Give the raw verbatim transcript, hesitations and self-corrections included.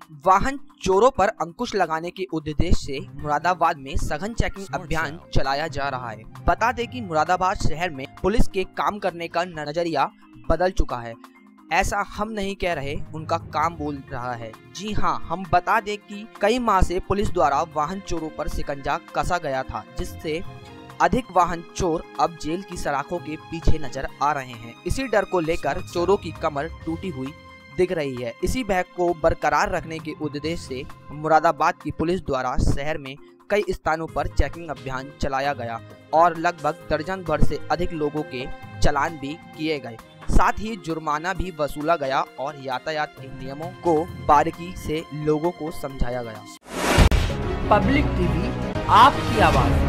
वाहन चोरों पर अंकुश लगाने के उद्देश्य से मुरादाबाद में सघन चेकिंग अभियान चलाया जा रहा है। बता दें कि मुरादाबाद शहर में पुलिस के काम करने का नजरिया बदल चुका है। ऐसा हम नहीं कह रहे, उनका काम बोल रहा है। जी हाँ, हम बता दें कि कई माह से पुलिस द्वारा वाहन चोरों पर शिकंजा कसा गया था, जिससे अधिक वाहन चोर अब जेल की सलाखों के पीछे नजर आ रहे हैं। इसी डर को लेकर चोरों की कमर टूटी हुई दिख रही है। इसी भय को बरकरार रखने के उद्देश्य से मुरादाबाद की पुलिस द्वारा शहर में कई स्थानों पर चेकिंग अभियान चलाया गया और लगभग दर्जन भर से अधिक लोगों के चालान भी किए गए। साथ ही जुर्माना भी वसूला गया और यातायात के नियमों को बारीकी से लोगों को समझाया गया। पब्लिक टीवी, आपकी आवाज़।